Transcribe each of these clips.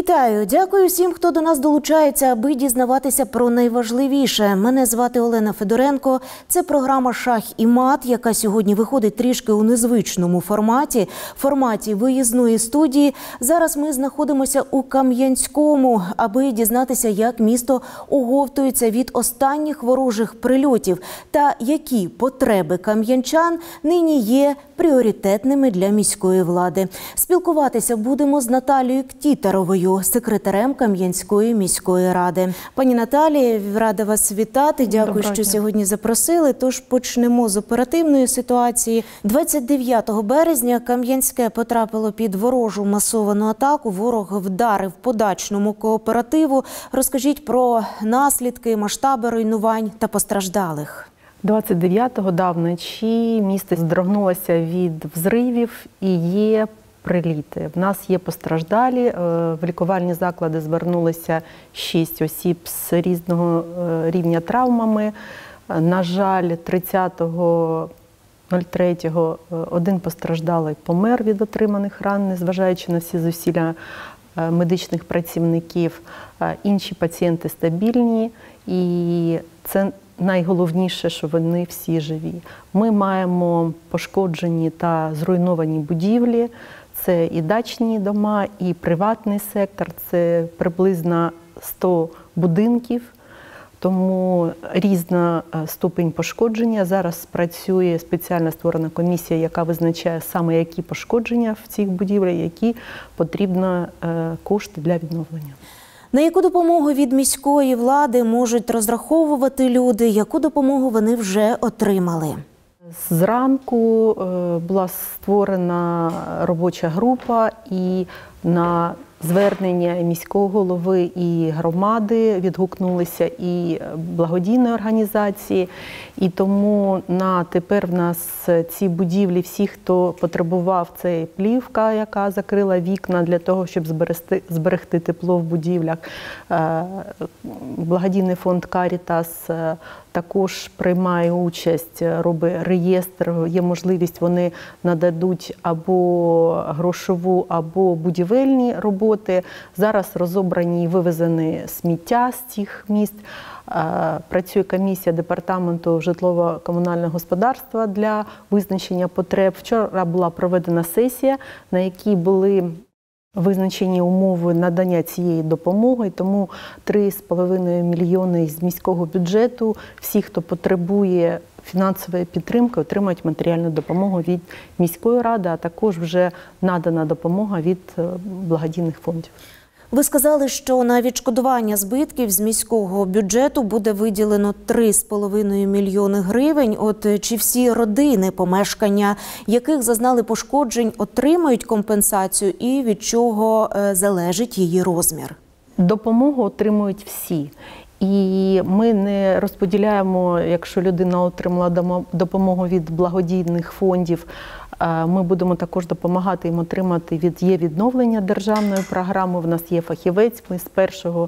Вітаю! Дякую всім, хто до нас долучається, аби дізнаватися про найважливіше. Мене звати Олена Федоренко. Це програма «Шах і мат», яка сьогодні виходить трішки у незвичному форматі виїзної студії. Зараз ми знаходимося у Кам'янському, аби дізнатися, як місто оговтується від останніх ворожих прильотів та які потреби кам'янчан нині є пріоритетними для міської влади. Спілкуватися будемо з Наталією Ктітеровою, секретарем Кам'янської міської ради. Пані Наталія, рада вас вітати. Дякую, що сьогодні запросили. Тож почнемо з оперативної ситуації. 29 березня Кам'янське потрапило під ворожу масовану атаку. Ворог вдарив по дачному кооперативу. Розкажіть про наслідки, масштаби руйнувань та постраждалих. 29-го вночі місто здрогнулося від взривів і є приліти. В нас є постраждалі. В лікувальні заклади звернулися 6 осіб з різного рівня травмами. На жаль, 30.03 один постраждалий помер від отриманих ран, незважаючи на всі зусилля медичних працівників. Інші пацієнти стабільні, і це найголовніше, що вони всі живі. Ми маємо пошкоджені та зруйновані будівлі. Це і дачні дома, і приватний сектор. Це приблизно 100 будинків. Тому різна ступінь пошкодження. Зараз працює спеціально створена комісія, яка визначає саме які пошкодження в цих будівлях, які потрібні кошти для відновлення. На яку допомогу від міської влади можуть розраховувати люди? Яку допомогу вони вже отримали? Зранку була створена робоча група, і на звернення міського голови і громади відгукнулися і благодійні організації. І тому на тепер в нас ці будівлі, всі, хто потребував, це плівка, яка закрила вікна для того, щоб зберегти тепло в будівлях. Благодійний фонд «Карітас» також приймає участь, робить реєстр, є можливість, вони нададуть або грошову, або будівельні роботи. Зараз розібрані і вивезені сміття з цих міст. Працює комісія департаменту житлово-комунального господарства для визначення потреб. Вчора була проведена сесія, на якій були визначені умови надання цієї допомоги, тому 3,5 мільйони з міського бюджету. Всі, хто потребує фінансової підтримки, отримають матеріальну допомогу від міської ради, а також вже надана допомога від благодійних фондів. Ви сказали, що на відшкодування збитків з міського бюджету буде виділено 3,5 мільйони гривень. От чи всі родини, помешкання яких зазнали пошкоджень, отримають компенсацію і від чого залежить її розмір? Допомогу отримують всі. І ми не розподіляємо, якщо людина отримала допомогу від благодійних фондів, ми будемо також допомагати їм отримати є відновлення державної програми. В нас є фахівець. Ми з першого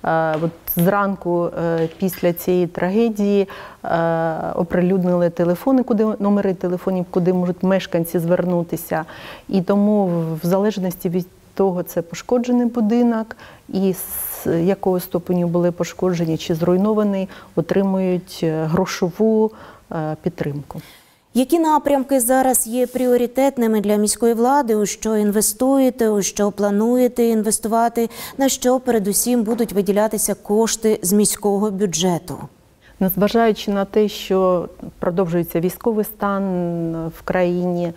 зранку після цієї трагедії оприлюднили номери телефонів, куди можуть мешканці звернутися. І тому в залежності від того, це пошкоджений будинок і з якого ступеню були пошкоджені чи зруйновані, отримують грошову підтримку. Які напрямки зараз є пріоритетними для міської влади, у що інвестуєте, у що плануєте інвестувати, на що передусім будуть виділятися кошти з міського бюджету? Незважаючи на те, що продовжується військовий стан в країні,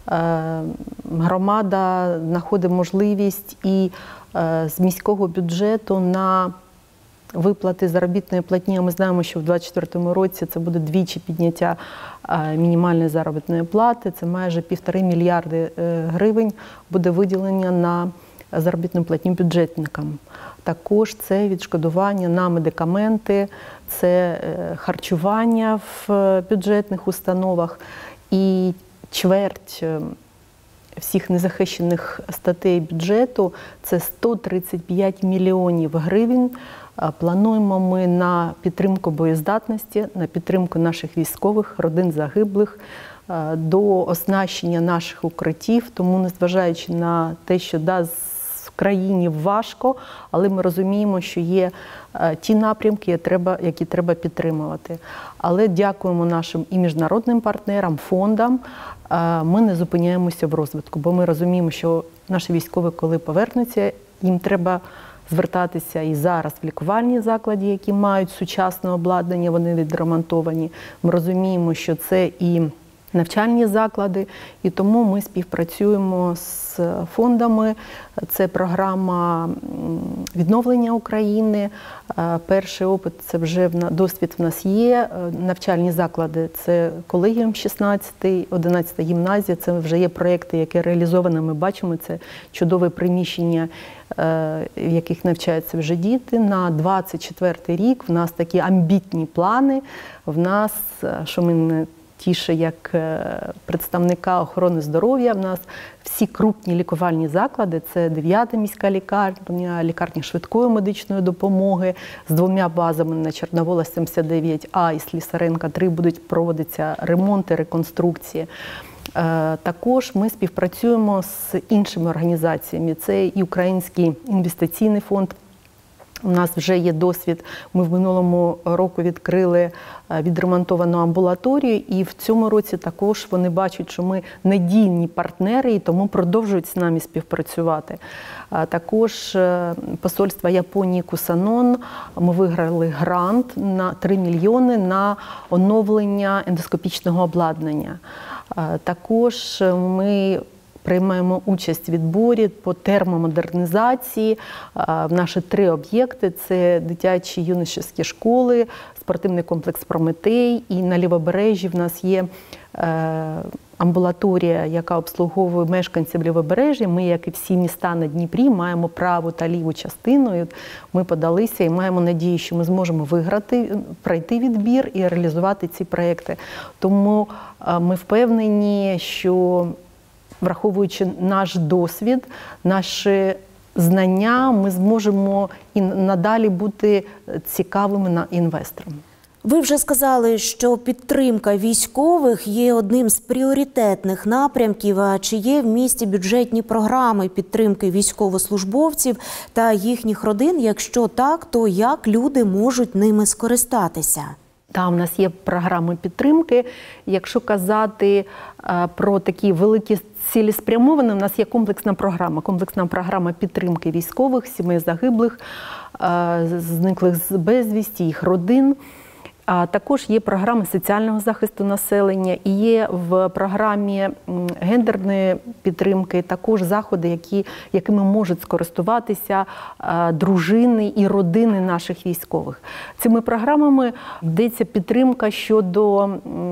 громада знаходить можливість і з міського бюджету на виплати заробітної платні. Ми знаємо, що в 2024 році це буде двічі підняття мінімальної заробітної плати. Це майже 1,5 мільярди гривень буде виділення на заробітну платню бюджетникам. Також це відшкодування на медикаменти, це харчування в бюджетних установах. І чверть всіх незахищених статей бюджету – це 135 мільйонів гривень. Плануємо ми на підтримку боєздатності, на підтримку наших військових, родин загиблих, до оснащення наших укриттів. Тому, незважаючи на те, що країні важко, але ми розуміємо, що є ті напрямки, які треба підтримувати. Але дякуємо нашим і міжнародним партнерам, фондам. Ми не зупиняємося в розвитку, бо ми розуміємо, що наші військові, коли повернуться, їм треба звертатися і зараз в лікувальні заклади, які мають сучасне обладнання, вони відремонтовані. Ми розуміємо, що це і навчальні заклади, і тому ми співпрацюємо з фондами. Це програма відновлення України. Перший опит, це вже досвід в нас є. Навчальні заклади – це Колегіум 16, 11 гімназія. Це вже є проєкти, які реалізовані. Ми бачимо, це чудове приміщення, в яких навчаються вже діти. На 24 рік в нас такі амбітні плани. В нас, що мене тіше як представника охорони здоров'я, в нас всі крупні лікувальні заклади, це 9-та міська лікарня, лікарня швидкої медичної допомоги з 2 базами на Чорновола 79А і Слісаренка 3 будуть проводитися ремонти, реконструкції. Також ми співпрацюємо з іншими організаціями. Це і Український інвестиційний фонд. У нас вже є досвід. Ми в минулому року відкрили відремонтовану амбулаторію, і в цьому році також вони бачать, що ми надійні партнери, і тому продовжують з нами співпрацювати. Також посольство Японії Кусанон, ми виграли грант на 3 мільйони на оновлення ендоскопічного обладнання. Також ми приймаємо участь в відборі по термомодернізації в наші 3 об'єкти. Це дитячі юношеські школи, спортивний комплекс «Прометей», і на Лівобережжі в нас є амбулаторія, яка обслуговує мешканців Лівобережжя. Ми, як і всі міста на Дніпрі, маємо праву та ліву частину. І ми подалися і маємо надію, що ми зможемо виграти, пройти відбір і реалізувати ці проекти. Тому ми впевнені, що враховуючи наш досвід, наші знання, ми зможемо і надалі бути цікавими інвесторам. Ви вже сказали, що підтримка військових є одним з пріоритетних напрямків. А чи є в місті бюджетні програми підтримки військовослужбовців та їхніх родин? Якщо так, то як люди можуть ними скористатися? Там у нас є програми підтримки. Якщо казати про такі великі цілеспрямовані, у нас є комплексна програма підтримки військових, сімей загиблих, зниклих безвісті, їх родин. А також є програми соціального захисту населення і є в програмі гендерної підтримки також заходи, якими можуть скористуватися дружини і родини наших військових. Цими програмами йдеться підтримка щодо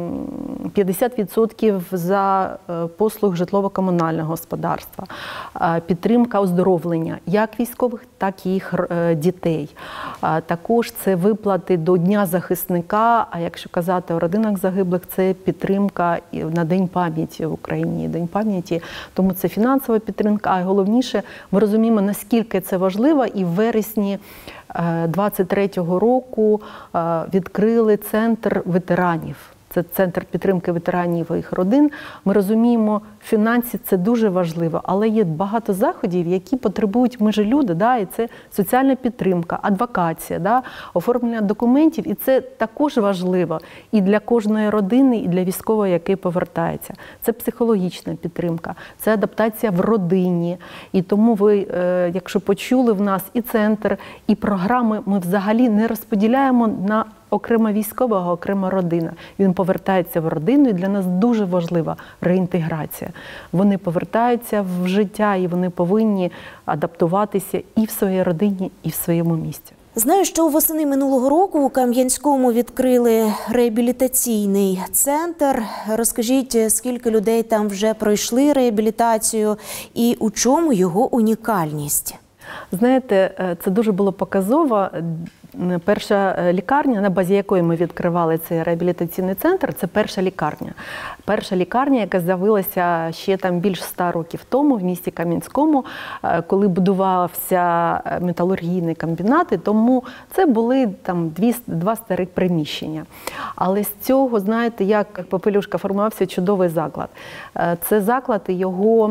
50% за послуг житлово-комунального господарства, підтримка оздоровлення як військових, так і їх дітей. Також це виплати до Дня захисника. А якщо казати о родинах загиблих, це підтримка на День пам'яті в Україні, День пам'яті. Тому це фінансова підтримка, а головніше, ми розуміємо, наскільки це важливо, і в вересні 23-го року відкрили центр ветеранів. Це центр підтримки ветеранів і їх родин. Ми розуміємо, фінанси – це дуже важливо, але є багато заходів, які потребують, ми ж люди, і це соціальна підтримка, адвокація, оформлення документів, і це також важливо і для кожної родини, і для військового, який повертається. Це психологічна підтримка, це адаптація в родині. І тому ви, якщо почули в нас і центр, і програми, ми взагалі не розподіляємо на окремо військового, окремо родина. Він повертається в родину, і для нас дуже важлива реінтеграція. Вони повертаються в життя, і вони повинні адаптуватися і в своїй родині, і в своєму місті. Знаю, що восени минулого року у Кам'янському відкрили реабілітаційний центр. Розкажіть, скільки людей там вже пройшли реабілітацію і у чому його унікальність? Знаєте, це дуже було показово. Перша лікарня, на базі якої ми відкривали цей реабілітаційний центр, це перша лікарня. Перша лікарня, яка з'явилася ще там більш 100 років тому в місті Кам'янському, коли будувався металургійний комбінат, тому це були там 2 старих приміщення. Але з цього, знаєте, як попелюшка формувався чудовий заклад. Це заклад, його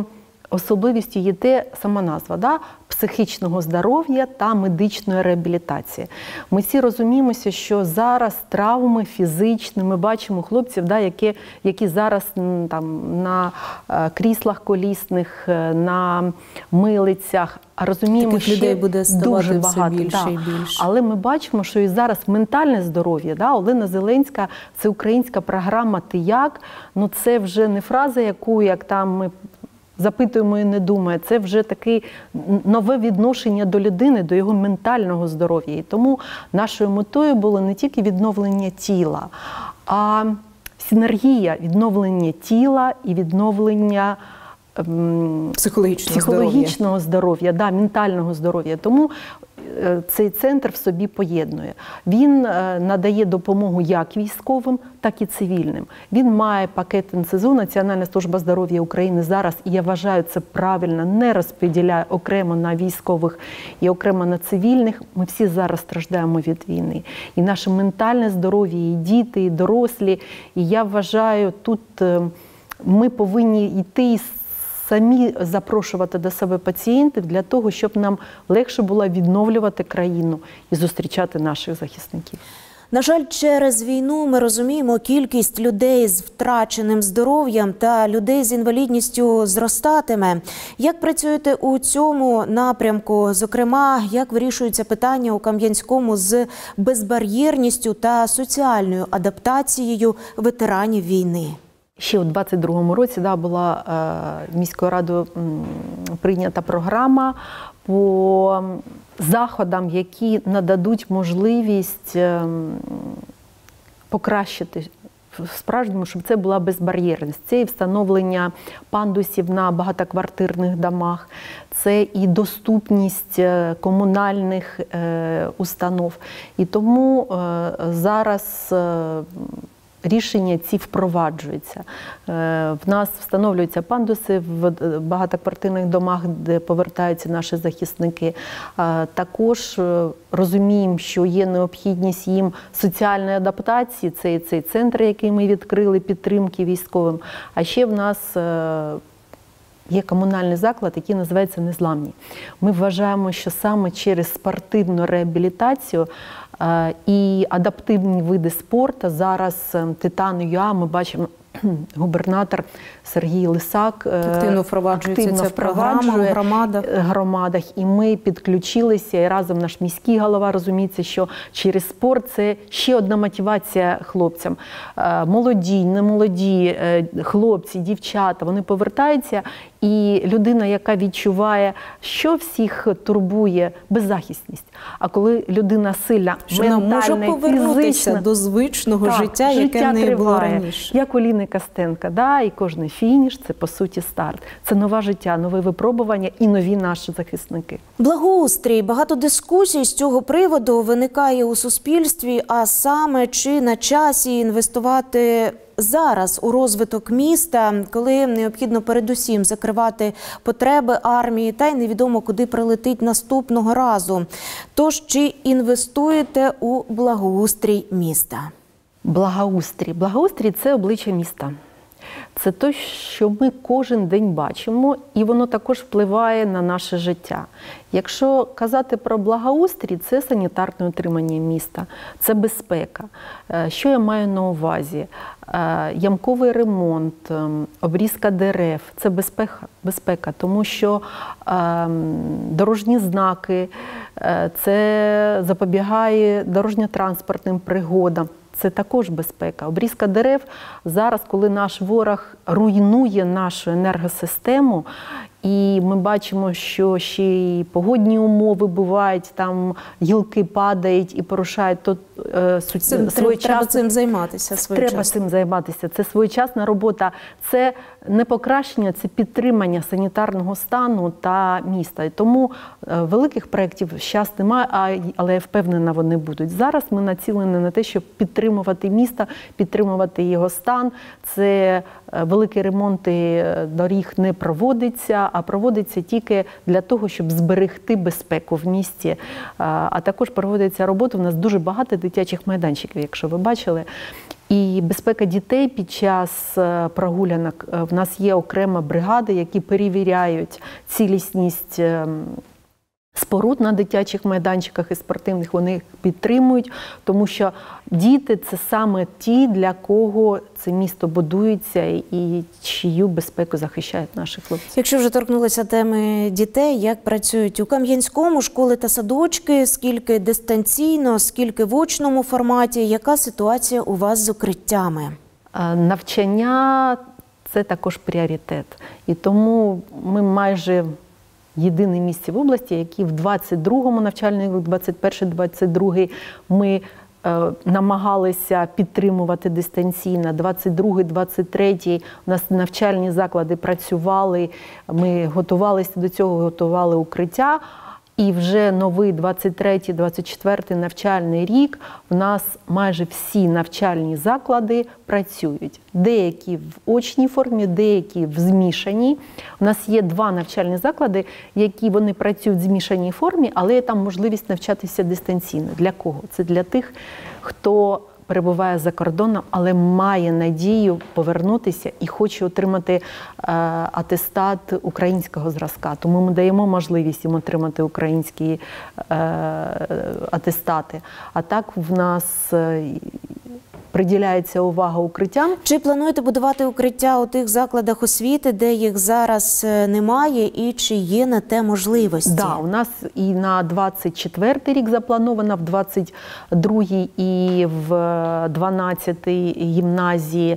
особливістю є те, сама назва, да? Психічного здоров'я та медичної реабілітації. Ми всі розуміємося, що зараз травми фізичні, ми бачимо хлопців, да, які зараз там, на кріслах колісних, на милицях, а розуміємо, таких людей буде ставати дуже все багато. більше да. і більше. Але ми бачимо, що і зараз ментальне здоров'я, да, Олена Зеленська, це українська програма «Ти як?», ну це вже не фраза, яку, як там ми запитуємо і не думає, це вже таке нове відношення до людини, до його ментального здоров'я. І тому нашою метою було не тільки відновлення тіла, а синергія відновлення тіла і відновлення психологічного здоров'я, да, ментального здоров'я. Тому цей центр в собі поєднує. Він надає допомогу як військовим, так і цивільним. Він має пакет НСЗУ, Національна служба здоров'я України зараз, і я вважаю, це правильно, не розподіляє окремо на військових і окремо на цивільних. Ми всі зараз страждаємо від війни. І наше ментальне здоров'я, і діти, і дорослі. І я вважаю, тут ми повинні йти самі запрошувати до себе пацієнтів для того, щоб нам легше було відновлювати країну і зустрічати наших захисників. На жаль, через війну ми розуміємо, кількість людей з втраченим здоров'ям та людей з інвалідністю зростатиме. Як працюєте у цьому напрямку? Зокрема, як вирішуються питання у Кам'янському з безбар'єрністю та соціальною адаптацією ветеранів війни? Ще у 22-му році була міською радою прийнята програма по заходам, які нададуть можливість покращити справжньому, щоб це була безбар'єрність. Це і встановлення пандусів на багатоквартирних домах, це і доступність комунальних установ. І тому зараз рішення ці впроваджуються. В нас встановлюються пандуси в багатоквартирних домах, де повертаються наші захисники. Також розуміємо, що є необхідність їм соціальної адаптації. Це і цей центр, який ми відкрили, підтримки військовим. А ще в нас є комунальний заклад, який називається «Незламні». Ми вважаємо, що саме через спортивну реабілітацію і адаптивні види спорту зараз «Титан.ЮА» ми бачимо, губернатор Сергій Лисак активно впроваджується ця програма у громадах. І ми підключилися, і разом наш міський голова розуміється, що через спорт це ще одна мотивація хлопцям. Молоді, немолоді, хлопці, дівчата, вони повертаються, і людина, яка відчуває, що всіх турбує, беззахисність. А коли людина сильна, ментальна, може повернутися фізична, до звичного життя, яке в неї було раніше. Як у Ліни Костенко, і кожний фініш – це, по суті, старт. Це нове життя, нове випробування і нові наші захисники. Благоустрій. Багато дискусій з цього приводу виникає у суспільстві, а саме чи на часі інвестувати зараз у розвиток міста, коли необхідно передусім закривати потреби армії, та й невідомо, куди прилетить наступного разу. Тож, чи інвестуєте у благоустрій міста? Благоустрій. Благоустрій – це обличчя міста. Це те, що ми кожен день бачимо, і воно також впливає на наше життя. Якщо казати про благоустрій, це санітарне утримання міста, це безпека. Що я маю на увазі? Ямковий ремонт, обрізка дерев – це безпека, тому що дорожні знаки – це запобігає дорожньо-транспортним пригодам. Це також безпека. Обрізка дерев зараз, коли наш ворог руйнує нашу енергосистему, і ми бачимо, що ще й погодні умови бувають, там гілки падають і порушають, то треба цим займатися своєчасно. Треба цим займатися. Це своєчасна робота. Це не покращення, це підтримання санітарного стану та міста. І тому великих проєктів зараз немає, але я впевнена, вони будуть. Зараз ми націлені на те, щоб підтримувати місто, підтримувати його стан. Це великі ремонти доріг не проводиться, а проводиться тільки для того, щоб зберегти безпеку в місті. А також проводиться робота. У нас дуже багато дитячих майданчиків, якщо ви бачили. І безпека дітей під час прогулянок. В нас є окрема бригада, які перевіряють цілісність споруд на дитячих майданчиках і спортивних, вони їх підтримують, тому що діти – це саме ті, для кого це місто будується і чию безпеку захищають наші хлопці. Якщо вже торкнулися теми дітей, як працюють у Кам'янському школи та садочки, скільки дистанційно, скільки в очному форматі, яка ситуація у вас з укриттями? Навчання – це також пріоритет. І тому ми майже єдине місце в області, які в 22-му навчальному, 21-22 ми намагалися підтримувати дистанційно. 22-23 у нас навчальні заклади працювали, ми готувалися до цього, готували укриття. І вже новий 23-24 навчальний рік в нас майже всі навчальні заклади працюють. Деякі в очній формі, деякі в змішаній. У нас є 2 навчальні заклади, які вони працюють в змішаній формі, але є там можливість навчатися дистанційно. Для кого? Це для тих, хто перебуває за кордоном, але має надію повернутися і хоче отримати атестат українського зразка. Тому ми даємо можливість їм отримати українські атестати. А так в нас приділяється увага укриттям. Чи плануєте будувати укриття у тих закладах освіти, де їх зараз немає, і чи є на те можливості? Так, у нас і на 24-й рік заплановано, в 22-й і в 12-й гімназії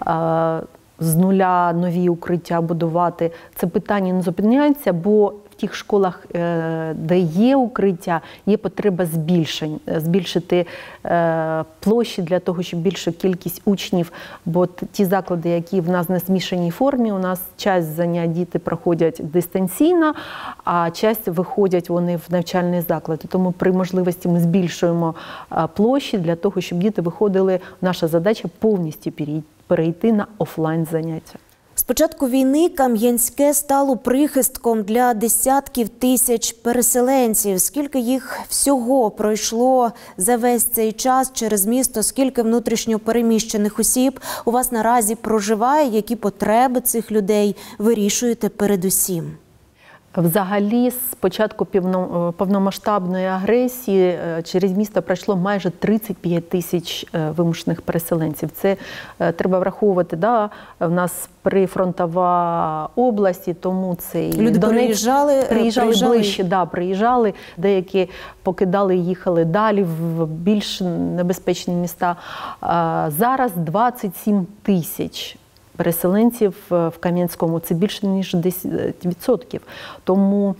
з нуля нові укриття будувати. Це питання не зупиняється, бо в тих школах, де є укриття, є потреба збільшити площі для того, щоб більшу кількість учнів, бо ті заклади, які в нас на змішаній формі, у нас часть занять діти проходять дистанційно, а часть виходять вони в навчальні заклади. Тому при можливості ми збільшуємо площі для того, щоб діти виходили. Наша задача повністю перейти на офлайн заняття. З початку війни Кам'янське стало прихистком для десятків тисяч переселенців. Скільки їх всього пройшло за весь цей час через місто, скільки внутрішньо переміщених осіб у вас наразі проживає, які потреби цих людей вирішуєте передусім? Взагалі, з початку повномасштабної агресії через місто пройшло майже 35 тисяч вимушених переселенців. Це треба враховувати, да? В нас прифронтова область, тому це і люди Донецьк, приїжджали ближче, да, приїжджали, деякі покидали і їхали далі в більш небезпечні міста. Зараз 27 тисяч переселенців в Кам'янському, це більше ніж 10%. Тому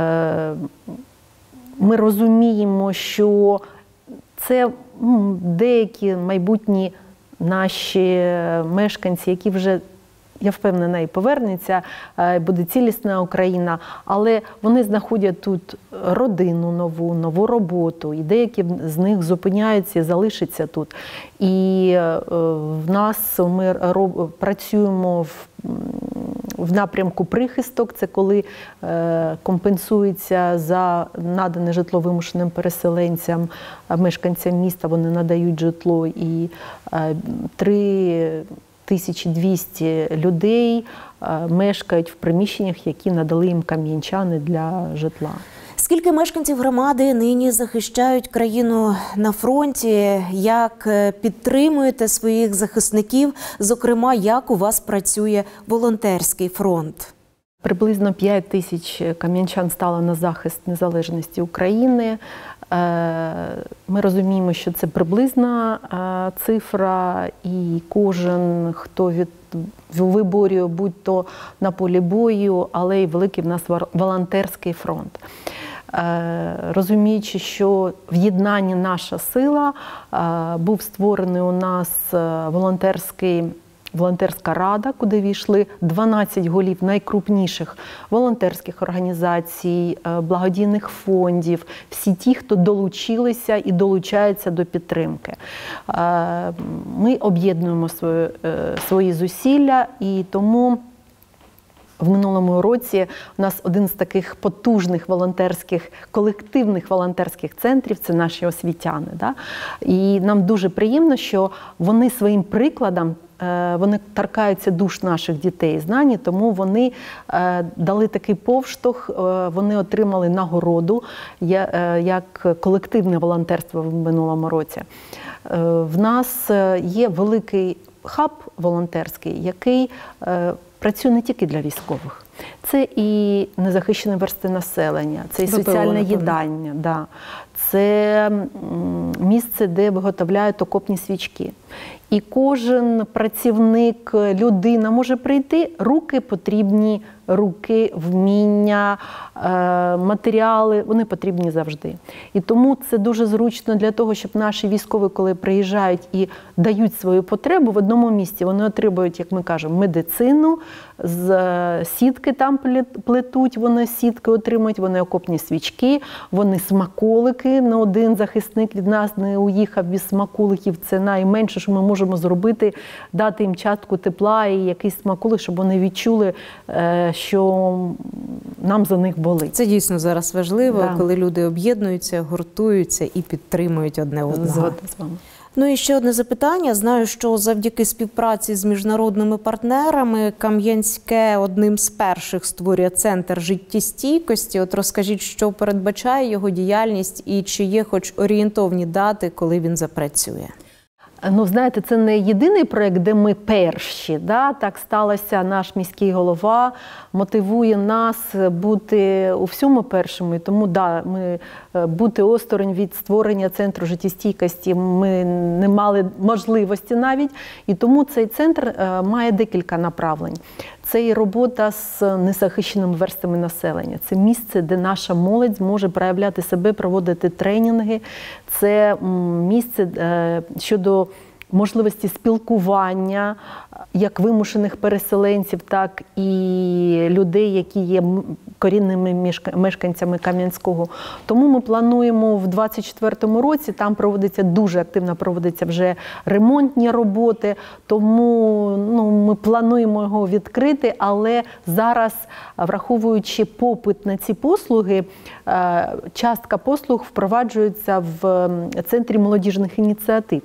ми розуміємо, що це деякі майбутні наші мешканці, які вже, я впевнена, і повернеться, буде цілісна Україна, але вони знаходять тут родину нову роботу, і деякі з них зупиняються і залишаться тут. І в нас ми працюємо в напрямку прихисток, це коли компенсується за надане житло вимушеним переселенцям, мешканцям міста, вони надають житло, і 3200 людей мешкають в приміщеннях, які надали їм кам'янчани для житла. Скільки мешканців громади нині захищають країну на фронті? Як підтримуєте своїх захисників? Зокрема, як у вас працює волонтерський фронт? Приблизно 5 тисяч кам'янчан стало на захист незалежності України. Ми розуміємо, що це приблизна цифра, і кожен, хто виборює, будь-то на полі бою, але й великий в нас волонтерський фронт. Розуміючи, що в єднанні наша сила, був створений у нас волонтерська рада, куди війшли 12 голів найкрупніших волонтерських організацій, благодійних фондів, всі ті, хто долучилися і долучаються до підтримки. Ми об'єднуємо свої зусилля, і тому В минулому році у нас один з таких потужних волонтерських, колективних волонтерських центрів – це наші освітяни. Да? І нам дуже приємно, що вони своїм прикладом, вони торкаються душ наших дітей, знані, тому вони дали такий повштовх, вони отримали нагороду як колективне волонтерство в минулому році. В нас є великий хаб волонтерський, який працює не тільки для військових. Це і незахищені верстви населення, це і соціальне їдання, да. Це місце, де виготовляють окопні свічки. І кожен працівник, людина може прийти, руки потрібні, руки, вміння, матеріали, вони потрібні завжди. І тому це дуже зручно для того, щоб наші військові, коли приїжджають і дають свою потребу в одному місці, вони отримують, як ми кажемо, медицину, з сітки там плетуть, вони сітки отримують, вони окопні свічки, вони смаколики. Не один захисник від нас не уїхав без смаколиків. Це найменше, що ми можемо зробити, дати їм частку тепла і якийсь смаколик, щоб вони відчули, що нам за них болить. Це дійсно зараз важливо, коли люди об'єднуються, гуртуються і підтримують одне одного. Згодна з вами. Ну і ще одне запитання. Знаю, що завдяки співпраці з міжнародними партнерами Кам'янське одним з перших створює центр життєстійкості. От розкажіть, що передбачає його діяльність і чи є хоч орієнтовні дати, коли він запрацює? Ну, знаєте, це не єдиний проєкт, де ми перші. Да? Так сталося, наш міський голова мотивує нас бути у всьому першими. Тому, да, ми бути осторонь від створення центру життєстійкості ми не мали можливості навіть. І тому цей центр має декілька направлень. Це і робота з незахищеними верствами населення. Це місце, де наша молодь зможе проявляти себе, проводити тренінги. Це місце щодо можливості спілкування як вимушених переселенців, так і людей, які є корінними мешканцями Кам'янського. Тому ми плануємо в 2024 році, там дуже активно проводяться вже ремонтні роботи, тому ми плануємо його відкрити, але зараз, враховуючи попит на ці послуги, частка послуг впроваджується в Центрі молодіжних ініціатив.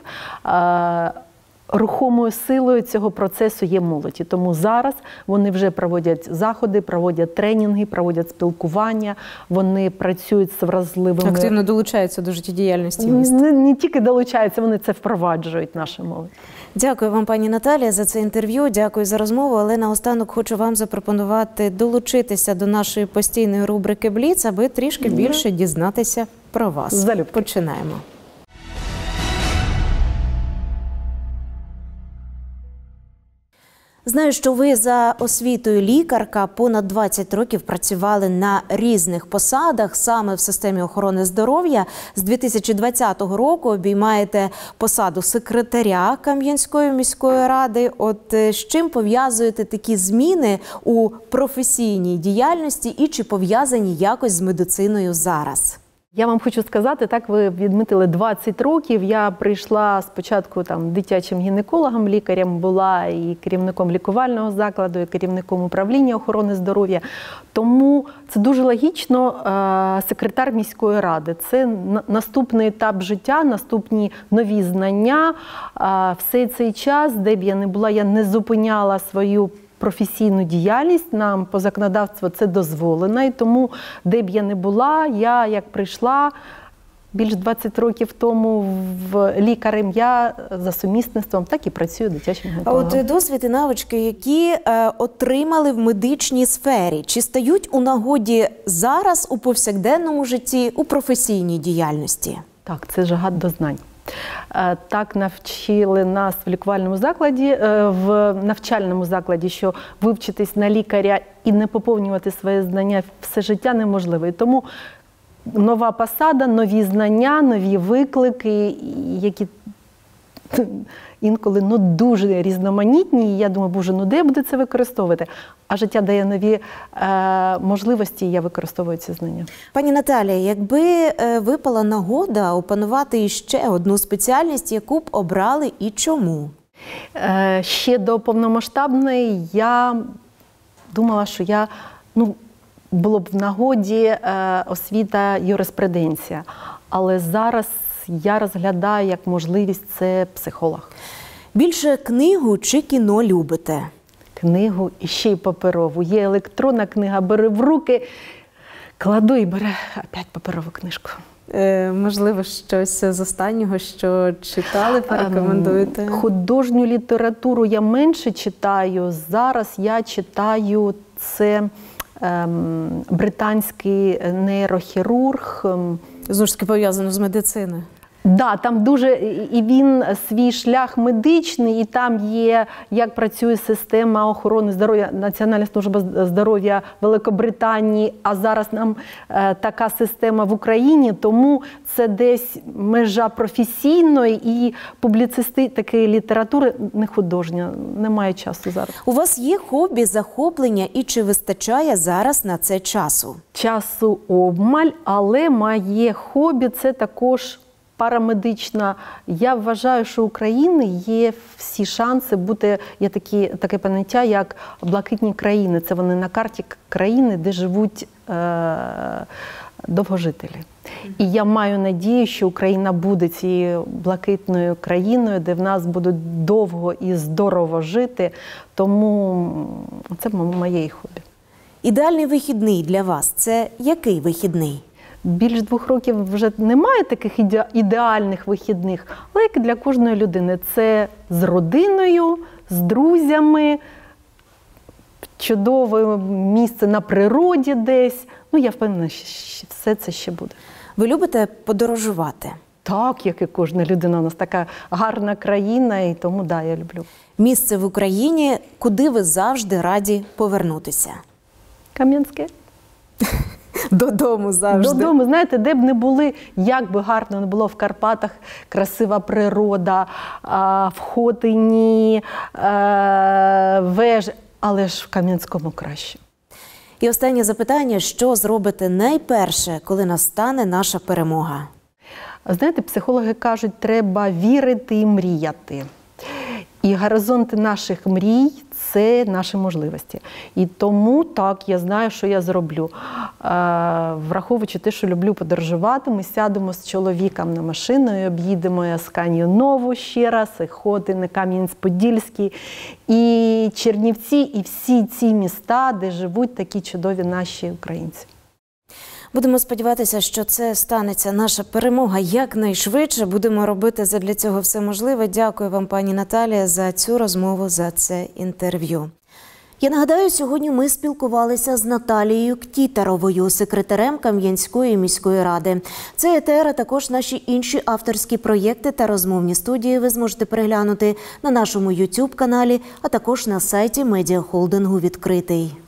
Рухомою силою цього процесу є молодь. Тому зараз вони вже проводять заходи, проводять тренінги, проводять спілкування, вони працюють з вразливими... Активно долучаються до життєдіяльності міста. Не тільки долучаються, вони це впроваджують, наша молодь. Дякую вам, пані Наталія, за це інтерв'ю, дякую за розмову, але наостанок хочу вам запропонувати долучитися до нашої постійної рубрики «Бліц», аби трішки більше дізнатися про вас. Залюбки. Починаємо. Знаю, що ви за освітою лікарка, понад 20 років працювали на різних посадах саме в системі охорони здоров'я. З 2020 року обіймаєте посаду секретаря Кам'янської міської ради. От з чим пов'язуєте такі зміни у професійній діяльності і чи пов'язані якось з медициною зараз? Я вам хочу сказати, так ви відмітили 20 років. Я прийшла спочатку дитячим гінекологом, лікарем, була і керівником лікувального закладу, і керівником управління охорони здоров'я. Тому це дуже логічно, секретар міської ради. Це наступний етап життя, наступні нові знання. Все цей час, де б я не була, я не зупиняла свою професійну діяльність, нам по законодавству це дозволено, і тому, де б я не була, я як прийшла більш 20 років тому лікарем, я за сумісництвом так і працюю дитячим гінекологом. А от досвід і навички, які отримали в медичній сфері, чи стають у нагоді зараз у повсякденному житті, у професійній діяльності? Так, це жага до знань. Так навчили нас в лікувальному закладі, в навчальному закладі, що вивчитись на лікаря і не поповнювати свої знання все життя неможливо. І тому нова посада, нові знання, нові виклики, які інколи дуже різноманітні. І я думаю, боже, де я буду це використовувати? А життя дає нові можливості, і я використовую ці знання. Пані Наталія, якби випала нагода опанувати іще одну спеціальність, яку б обрали і чому? Ще до повномасштабної я думала, що я, було б в нагоді освіта юриспруденція. Але зараз я розглядаю як можливість це психолог. Більше книгу чи кіно любите? Книгу і ще й паперову. Є електронна книга, бери в руки, кладу і бере опять паперову книжку. Можливо, щось з останнього, що читали, порекомендуєте? Художню літературу я менше читаю. Зараз я читаю це британський нейрохірург. Знову ж таки пов'язано з медициною. Да, там дуже, і він свій шлях медичний, і там є, як працює система охорони здоров'я, Національна служба здоров'я Великобританії, а зараз нам така система в Україні, тому це десь межа професійної і публіцистики літератури, не художня, немає часу зараз. У вас є хобі, захоплення, і чи вистачає зараз на це часу? Часу обмаль, але моє хобі – це також парамедична. Я вважаю, що у України є всі шанси бути, є таке поняття, як блакитні країни. Це вони на карті країни, де живуть довгожителі. І я маю надію, що Україна буде цією блакитною країною, де в нас будуть довго і здорово жити. Тому це моє хобі. Ідеальний вихідний для вас – це який вихідний? Більш 2 років вже немає таких ідеальних вихідних, але як і для кожної людини. Це з родиною, з друзями, чудове місце на природі десь. Я впевнена, що все це ще буде. Ви любите подорожувати? Так, як і кожна людина. У нас така гарна країна, і тому, да, я люблю. Місце в Україні, куди ви завжди раді повернутися? Кам'янське. Додому завжди. Додому, знаєте, де б не були, як би гарно не було в Карпатах, красива природа, в Хотині, Веж, але ж в Кам'янському краще. І останнє запитання, що зробите найперше, коли настане наша перемога? Знаєте, психологи кажуть, треба вірити і мріяти. І горизонти наших мрій – це наші можливості. І тому, так, я знаю, що я зроблю. Враховуючи те, що люблю подорожувати, ми сядемо з чоловіком на машину і об'їдемо Асканію Нову ще раз, і Хотин, Кам'янець-Подільський, і Чернівці, і всі ці міста, де живуть такі чудові наші українці. Будемо сподіватися, що це станеться наша перемога якнайшвидше. Будемо робити задля цього все можливе. Дякую вам, пані Наталія, за цю розмову, за це інтерв'ю. Я нагадаю, сьогодні ми спілкувалися з Наталією Ктітаровою, секретарем Кам'янської міської ради. Це ЕТР, а також наші інші авторські проєкти та розмовні студії ви зможете переглянути на нашому YouTube-каналі, а також на сайті медіахолдингу «Відкритий».